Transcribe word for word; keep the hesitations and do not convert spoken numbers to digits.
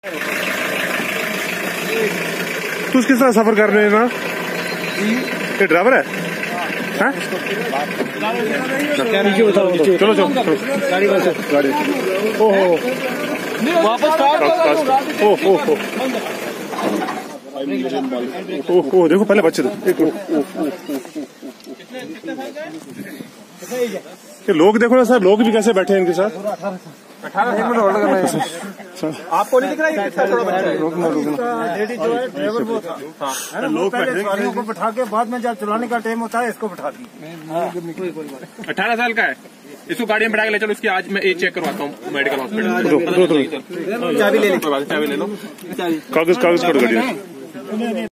तू किस तरह सफर कर रहे हैं ना? ये ड्राइवर है? हाँ? चलो चलो गाड़ी गाड़ी ओहो वापस ओहो ओहो देखो पहले बच्चे ये लोग देखो ना साहब, लोग भी कैसे बैठे हैं इनके साथ। आपको नहीं दिख रहा है? थोड़ा बच्चा है। रुकना रुकना लेडी जो है ड्राइवर वो था, लोग पहले सवारियों को बैठा के बाद में जब चलाने का टाइम होता है इसको बैठा दी। अठारह साल का है, इसको गाड़ी में बैठा के ले चलो। इसकी आज मैं एज चेक करवाता हूँ मेडिकल हॉस्पिटल। चाबी ले लो, चाबी ले लो, कागज कागज करो गाड़ी।